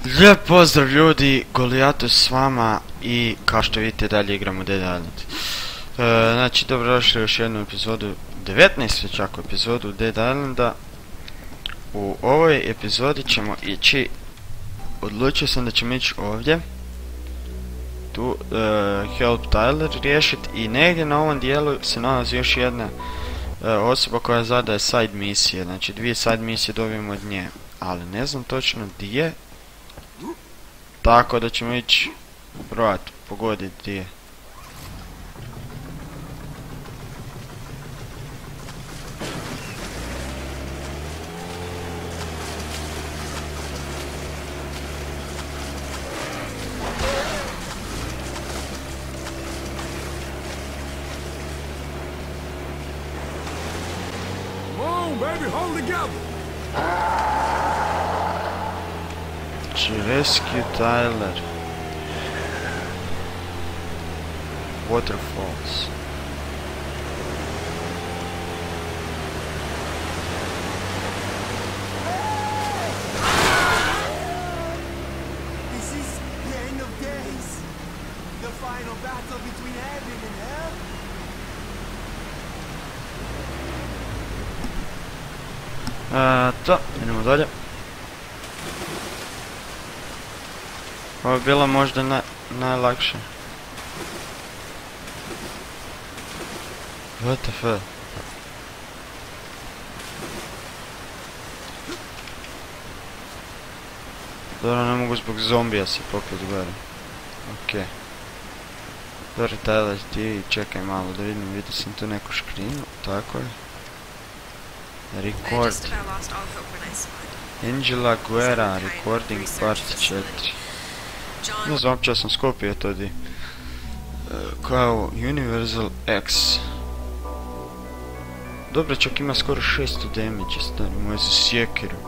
Lijep pozdrav ljudi, Goliatus s vama i kao što vidite dalje igramo Dead Island. Znači dobrodošli u još jednu epizodu, 19 već ako epizodu Dead Islanda. U ovoj epizodi ćemo ići, odlučio sam da ćemo ići ovdje. Tu Help Tyler riješiti i negdje na ovom dijelu se nalazi još jedna osoba koja zadaje side misije, znači dvije side misije dobijemo od nje, ali ne znam točno gdje je. Tako da ćemo ići probati pogoditi gdje je. Baby, hold together. Rescue Tyler. Waterfalls. This is the end of days. The final battle between heaven and hell. To, idemo dalje. Ovo je bilo možda najlakše. What the fuck? Dobro, ne mogu zbog zombija se popet gore. Okej. Dobro, Tyler, ti čekaj malo da vidim, vidio sam tu neku škrinu, tako je. Record. Angela Guerra, recording part 4. Ne znam, uopće sam skopio to di. Kao Universal X. Dobro, čak ima skoro 600 damage, stari moj za sjekiru.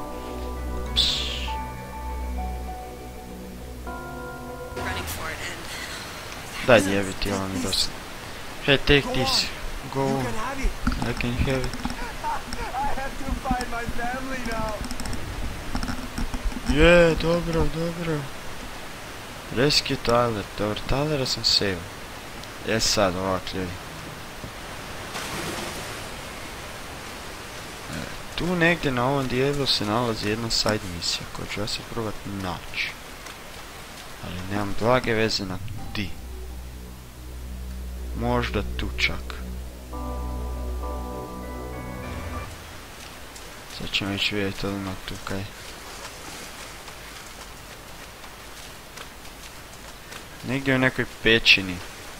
Daj jebiti, ovo mi dosta. Hey, take this. Go. I can have it. Je, dobro, dobro. Rescue Tyler, dobro, Tylera sam save. Sad ovak ljudi. Tu negdje na ovom dijelu se nalazi jedna side misija koju ću ja se probat naći. Ali nemam blage veze na di. Možda tu čak. Sad ćemo ići vidjeti odmah tu kaj. Negdje u nekoj pećini.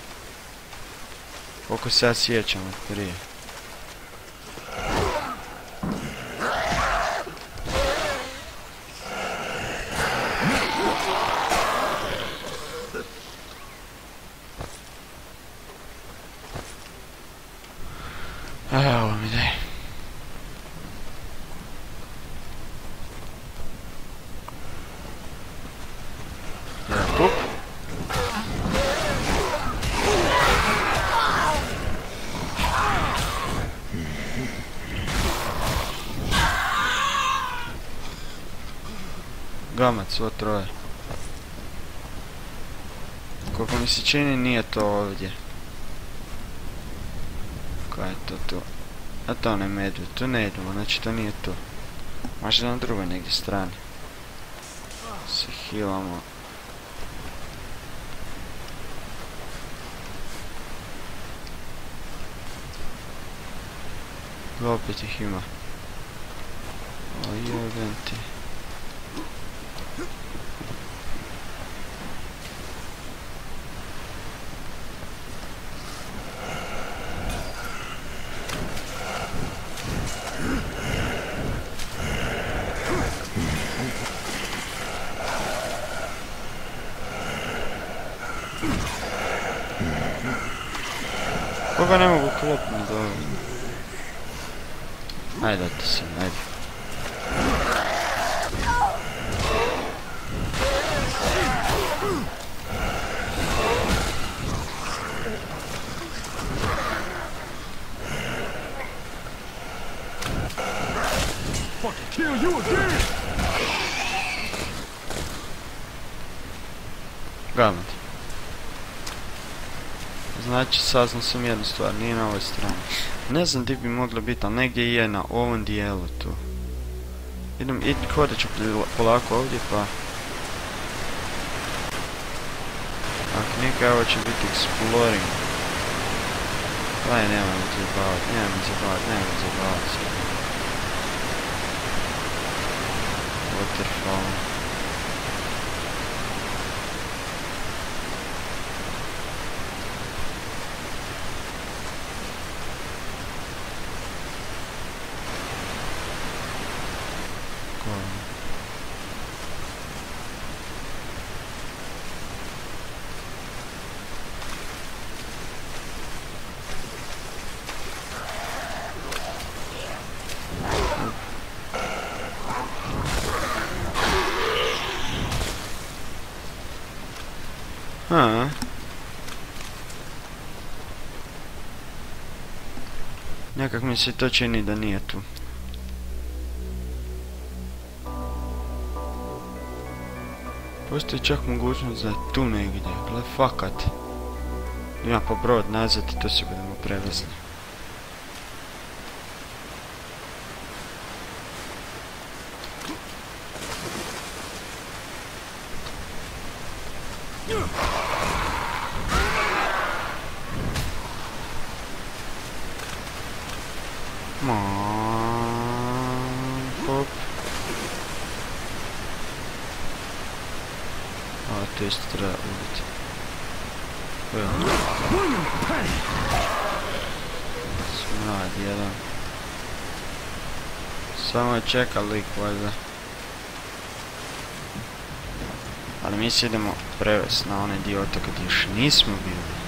Koliko se ja sjećam od prije. Evo mi daj. Kup. Gamac, svo troje. Koliko mi se čini nije to ovdje. Kaj je to tu? A to ne medved, tu ne idemo, znači to nije to. Možda na drugoj negdje strani. Se healamo. Opet ih ima. O jebem ti. Koga ne mogu klopnut dobro. Ajde, da se, ajde. Fucking kill you again! Gamet. Znači, saznao sam jednu stvar, nije na ovoj strani. Ne znam gdje bi mogla biti, ali negdje je na ovom dijelu tu. Hodat ću polako ovdje, pa... Ako neka, ovo će biti exploring. Aj, nemoj me zabavat. Waterfall. Nekak mi se to čini da nije tu. Postoji čak mogućnost da je tu negdje, gle fakat. Ima pa brod nazad i to se budemo prevezli. Hop. A, to isto treba ubiti. Smrad jedan. Samo je čeka lik valjda. Ali mi se idemo prevesti na onaj dio otoka gdje još nismo bili.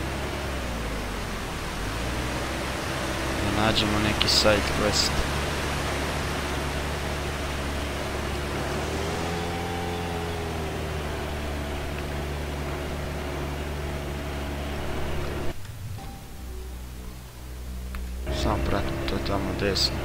Da nađemo neki side quest. Samo pratim to tamo desno.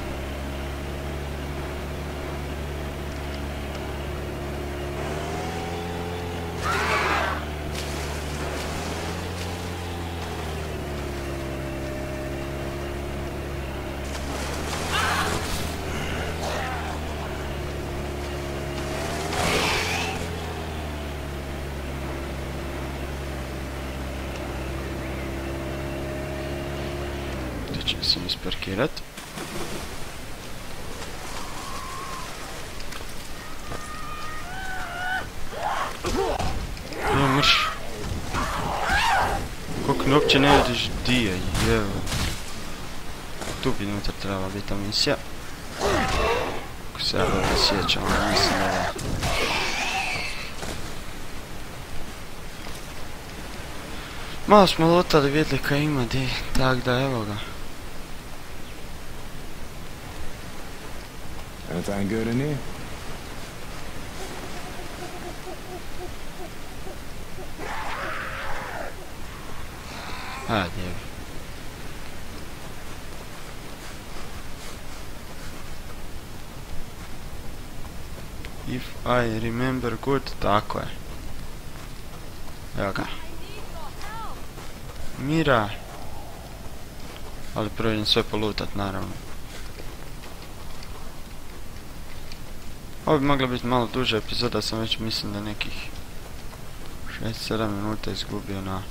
Ćemo se isparkirat. Ne mrš. Koliko mi uopće ne vidiš di je, jevo. Tu bi unutra trebala biti ta misija. Ako se ja dobro sjećam, ali mislim da je. Malo smo lutali, vidjeli kaj ima di, tak da evo ga. Anything good in here? Ajde. If I remember good, tako je. Evo ga. Mira. Ali prvo idem sve polutat, naravno. Ovo bi mogla biti malo duža epizoda, sam već mislim da nekih 6-7 minuta izgubio na...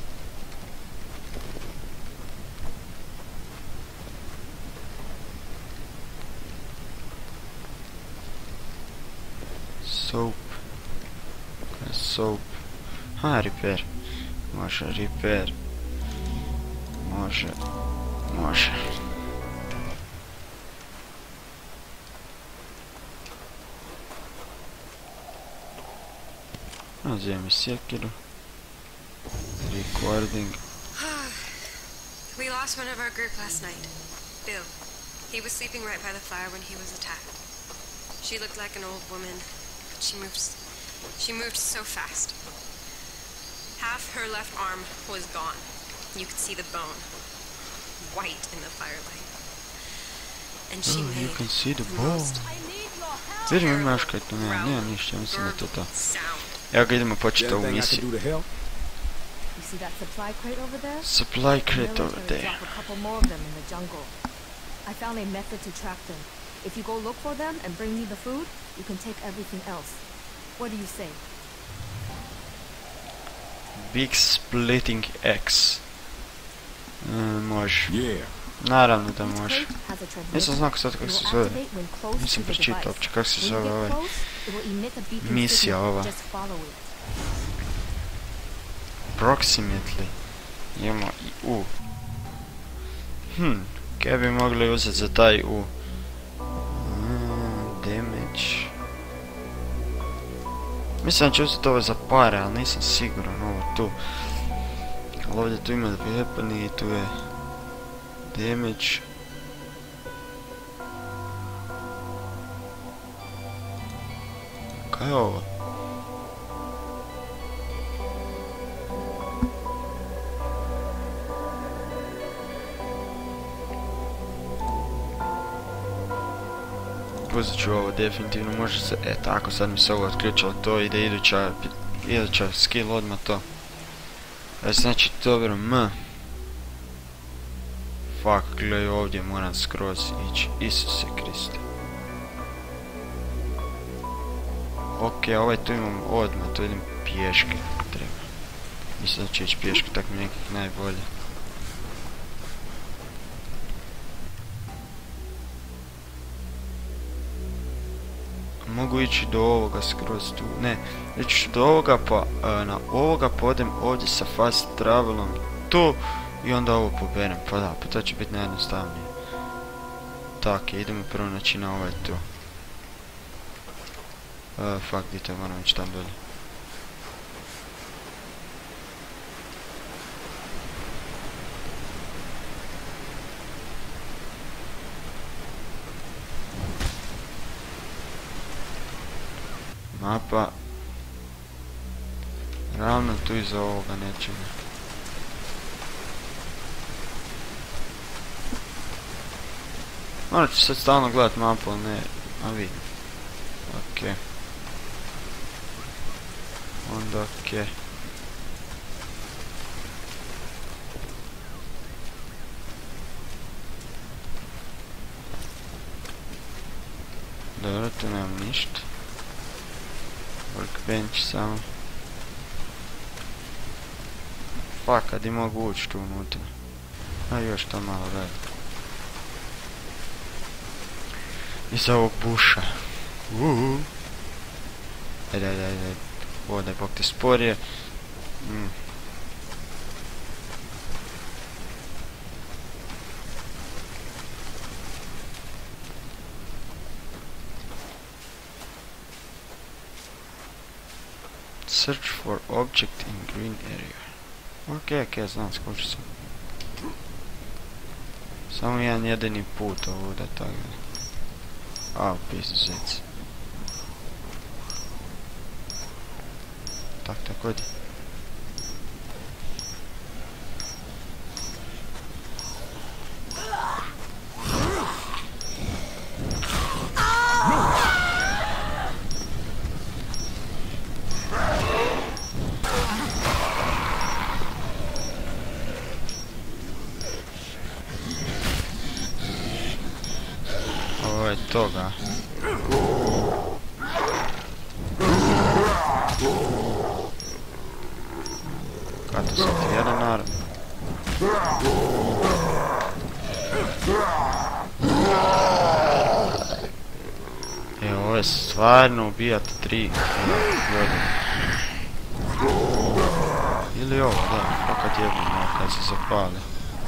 Soap. Soap. Ha, repair. Može, repair. Može. Može. Uzemi sjekiru. Recording. We lost one of our group last night. Bill. He was sleeping right by the fire when he was attacked. She looked like an old woman, but she moved so fast. Half her left arm was gone. You could see the bone, white in the firelight. And she made you can see the the bone. most Vidim imaš kaj to nema ništa, mislim da to to. sound. Evo ga, idemo početi ovu Anything I can misiju. do to help? You see that supply crate over there? Supply crate The over military there. dropped a couple more of them in the jungle. I found a method to track them. If you go look for them and bring me the food, you can take everything else. What do you say? Big Splitting X. Može. Yeah. Naravno da Each može. crate has a transmitter. Nisam znao sad kako It se will zove. activate when close to Nisam the pročitao device. uopće kako se When you zove get ovaj. close, it will emit a beacon Misija signal. ova. Just follow it. Approximately. Imamo i U. Kaj bi mogli uzeti za taj U? Damage. Mislim da ću uzeti ovo za pare, ali nisam siguran ovo tu. Ali ovdje tu ima weapon i tu je damage. Kaj je ovo? Uzet ću ovo definitivno, može se, tako sad mi se ovo otključalo, to ide iduća skill odmah to. Znači dobro, Fuck, gledaj ovdje moram skroz ići, Isuse Kriste. Ok, ovaj tu imam odmah, to idem pješke, treba. Mislim da ću ići pješke, tako mi nekak najbolje. Mogu ići do ovoga skroz tu, ne, ići ću do ovoga pa na ovoga podem ovdje sa fast travelom tu i onda ovo poberem, pa da, pa to će biti najjednostavnije. Tak, idemo prvo znači na ovaj tu. Fuck, gdje to moram ići tam dolje. Mapa. Ravno tu iza ovoga nečega. Morat ću sad stalno gledat mapu, ali ne, a vidim. Ok. Onda ok. Dobro, tu nemam ništa. Workbench samo. Fuck, kad i mogu ući tu unutra. A još to malo radi. Iza ovog buša. Ajde. Ovo daj bok te sporije. Search for object in green area. Ok, znam, skočio sam. Samo jedan jedini put ovuda, tako da. A, pizdec. Tak, odi. Ovo je toga. Kato sam ti jedan narod. Ovo je stvarno ubijati 3 ljudi. Ili ovo, da, fakat jebno, kad se zapali.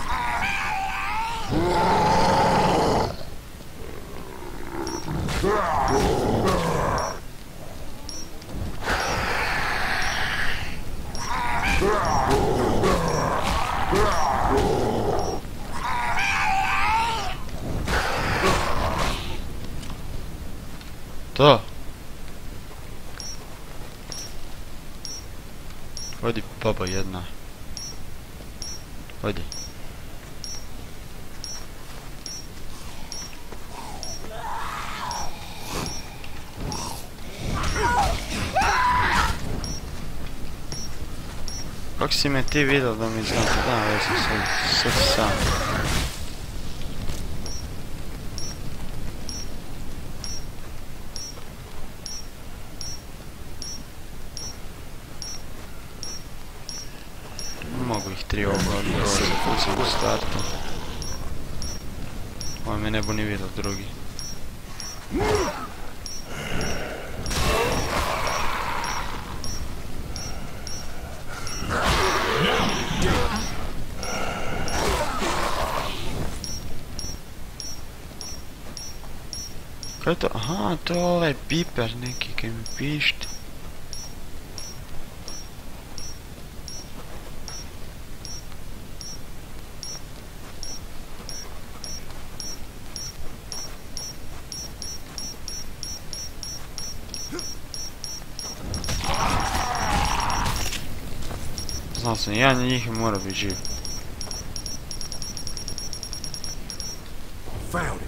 To. Odi baba jedna. Odi. Kako si me ti vidio da mi znam? Da, već sad sam. Mogu ih 3 ovoga sam u startu. Ovo me ne bu ni vidio drugi. Kaj je to? Aha, to je ovaj piper neki kaj mi pište. Znao sam, jedan od njih mora biti živ. Found it.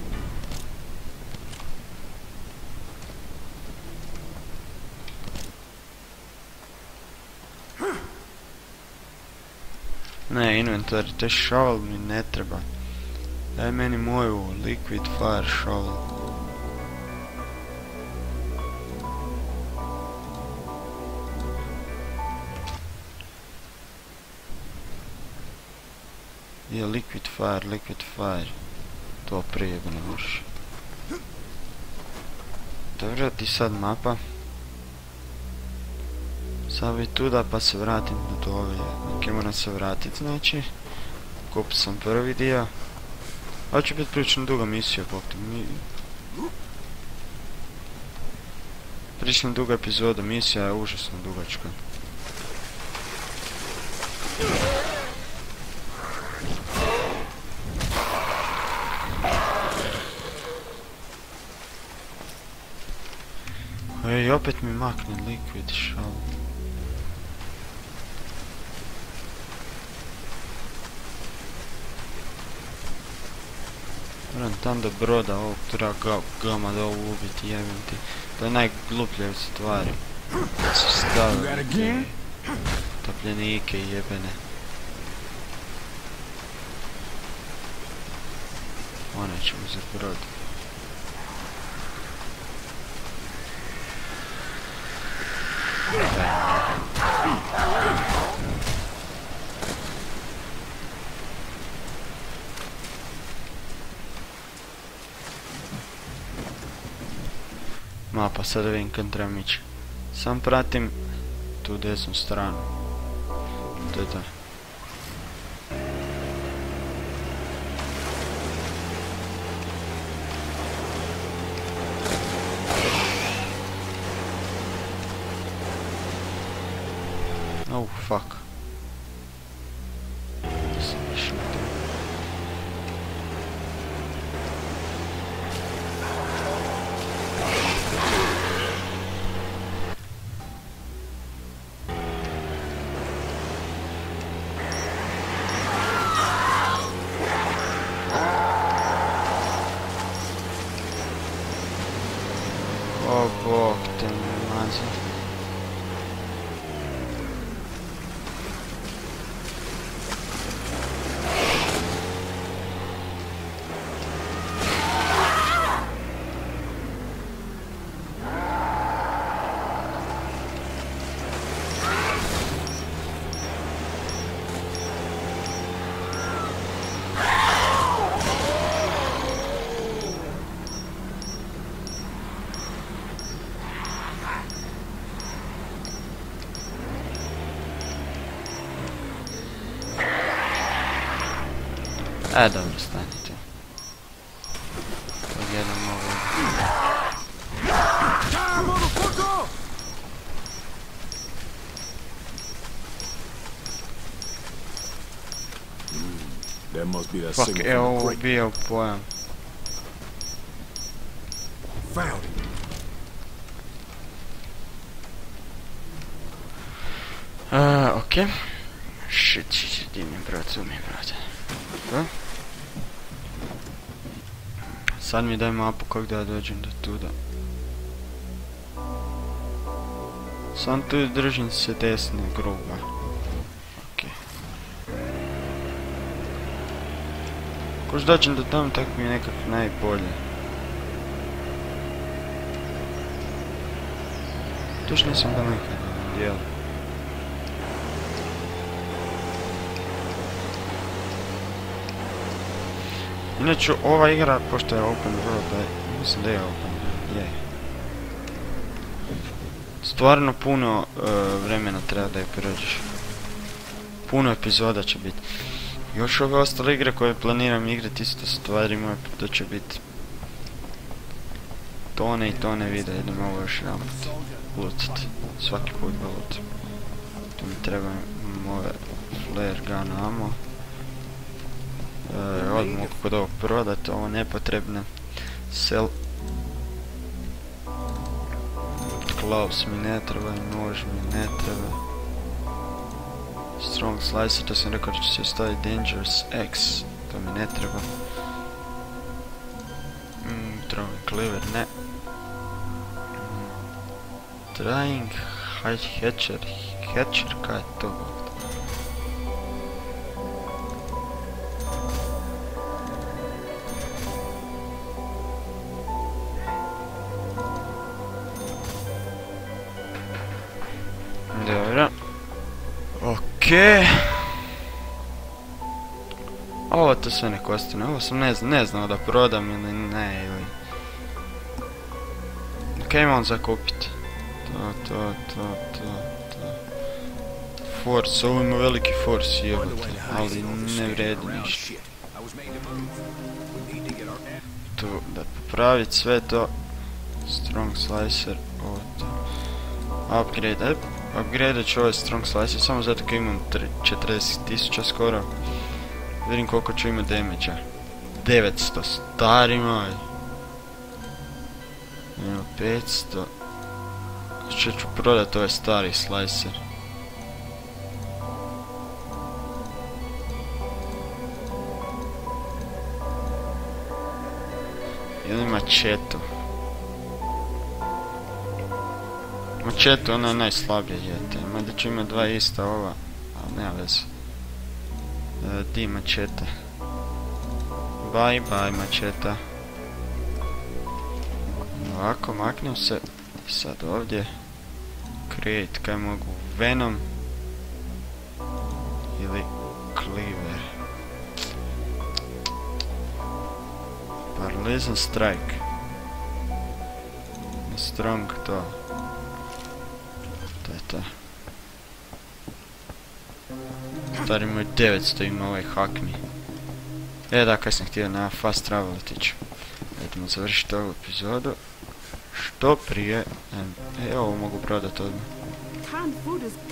Ne, inventory, to shovel mi ne treba. Daj meni moju liquid fire shovel. Je liquid fire. To prije ga ne možeš. Dobro, ti sad mapa. Sad bi tuda pa se vratim do ove. Ok, moram se vratit znači. Kupio sam prvi dio. Ovo će biti prilično duga misija, prilično duga epizoda, misija je užasno dugačka. Ej, opet mi makne liquid shovel. Moram tam do broda ovog treba gama da ovo ubiti, jebim ti. To je najgluplje od stvari. Da su stavili te topljenike jebene. Ona će uzeti brod. Mapa, sada vidim kad trebam ići. Sam pratim tu desnu stranu. To je to. Oh, fuck. Sam više ne treba. O bog te mazi. Dobro, stanite. Pogledam ovo. Fuck, evo ovo bio pojam. Found it. Ok. Shit, di mi brat, zumi brate. Sad mi daj mapu kako da dođem do tuda. Sam tu držim se desne gruba. Ko što dođem do tamo, tako mi je nekako najbolje. Tuž nisam da nekad dijel. Inače, ova igra, pošto je open world, mislim da je open world, je. Stvarno puno vremena treba da je prođeš. Puno epizoda će biti. Još ove ostale igre koje planiram igrati isto stvarima, to će biti tone i tone videa, idem ovo još jedan lucat. Svaki put ga lutam. Tu mi treba ove flare gun ammo. Odmah mogu kod ovog prodati, ovo nepotrebne. Sell. Gloves mi ne treba, nož mi ne treba. Strong slicer, to sam rekao da će se staviti Dangerous X, to mi ne treba. Throwing cleaver, ne. Trying hatcher, kaj je to? Dobro. Okej. Ovo to sve ne kostine, ovo sam ne znao da prodam ili ne, ili... Kaj imam za kupiti? To. Force, ovo ima veliki force, jebote, ali ne vredi ništa. Tu, da popraviti sve to. Strong slicer, ovo to. Upgrade, upgrade ću ovaj strong slicer samo zato kad imam 40.000 skoro. Vidim koliko ću imati damage-a. 900, stari moj. Ima 500. Što ću prodati ovaj stari slicer. Ili mačetu. Mačetu, ona je najslabija jete. Mada ću imati dva ista ova, ali nema veze. Di mačeta. Bye mačeta. Ovako, maknem se. I sad ovdje. Create, kaj mogu. Venom. Ili Cleaver. Paralyzan Strike. Strong to. To je to. Stari moj 900 ima ovaj hack mi. Da, kaj sam htio na fast travel tiću. Idemo završiti ovu epizodu. Što prije. Ovo mogu prodati odmah. Canned food is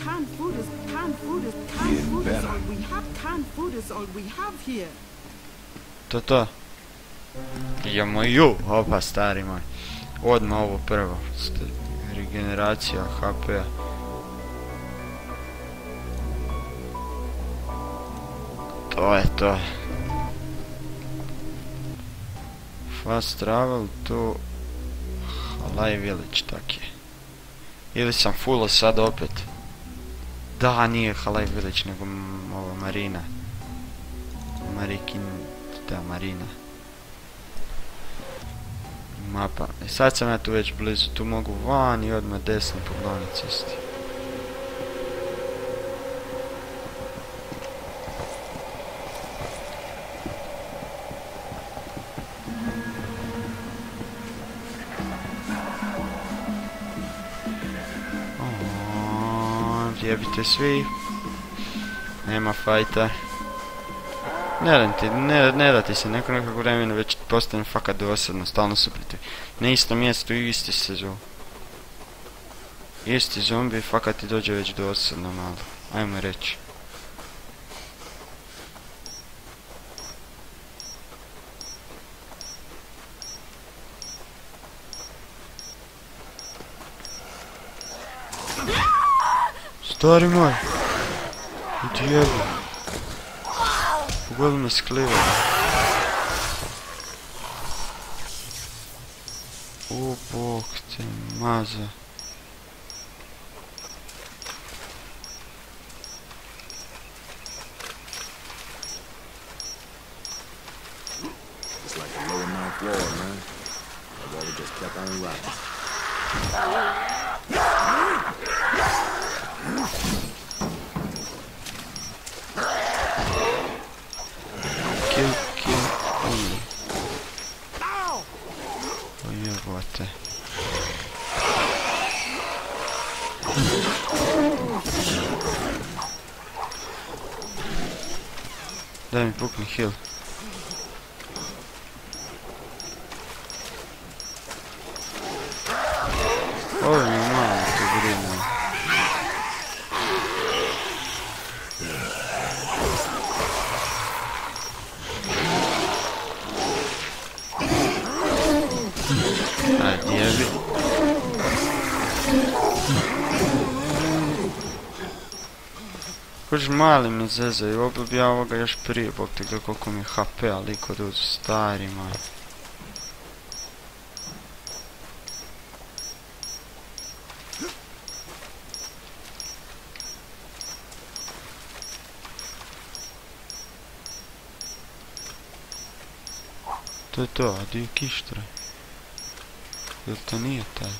all we have here. To. Idemo ju, opa stari moj. Odmah ovo prvo. Regeneracija HP-a. To je to. Fast travel to Halai Village, tak je. Ili sam fullo sad opet. Da, nije Halai Village, nego ovo Marina. Marina. Mapa. Sad sam ja tu već blizu, tu mogu van i odmah desno po glavnoj cesti. Jebite svi. Nema fajta. Ne da ti se nekako vremena već postavim fakat dosadno, stalno su protiv. Na istom mjestu i isti se zovu. Isti zombi fakat ti dođe već dosadno malo. Ajmo reći. Stari moj. Idi jebu. Pogledaj me skliva. O bog te maza. Daj mi pukni heal. Ovo mi je malo tu brinu. Ajde jebi. Kož mali me zezaju, ovo bi ja ovoga još prije, bog te gleda koliko mi je HP, ali kod uzu stari maj. To je to, a di je kištra? Jel to nije taj?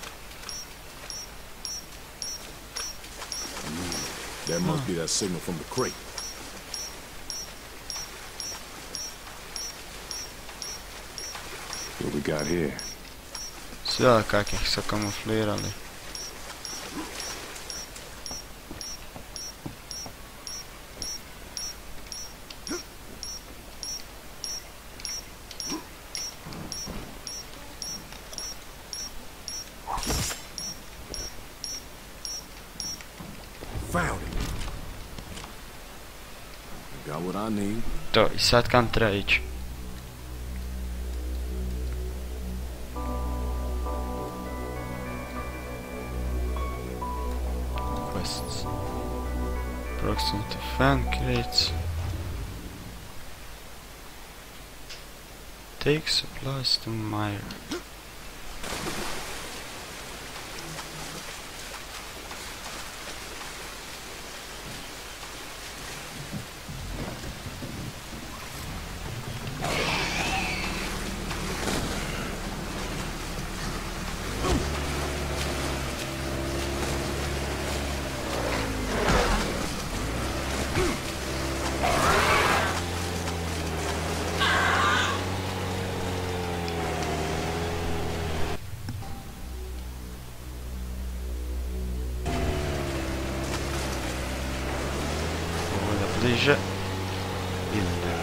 That must be that signal from the crate. What we got here? Sve kakih su kamuflirali. Found it. Got what I need. To, i sad kam treba ići? Quests. Proximity fan crates. Take supplies to Meyer. Bliže. Idemo.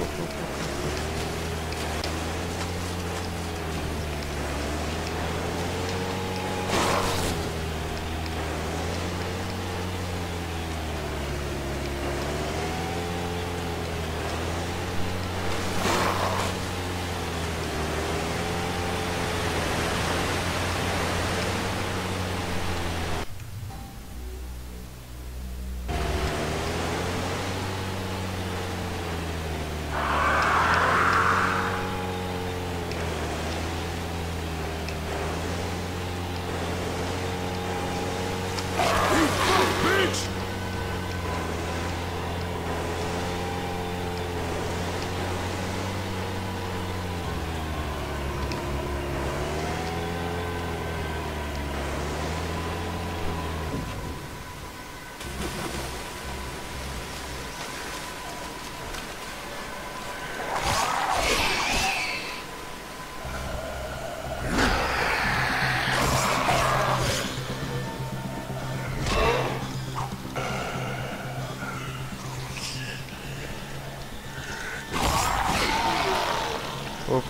Op.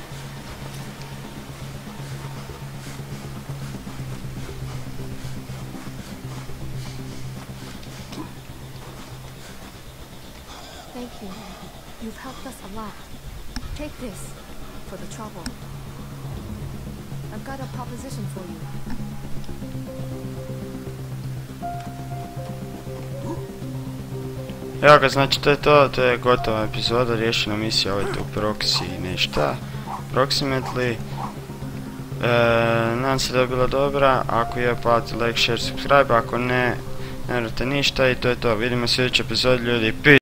Thank you. You've helped us a lot. Take this for the trouble. I've got a proposition for you. Evo ga, znači to je to, to je gotova epizoda, riješena misija, ovo je tu proxy i nešta. Proximately. Nadam se da je bila dobra, ako je platite like, share, subscribe, ako ne, ne morate ništa i to je to. Vidimo u sljedećoj epizodi ljudi, peace!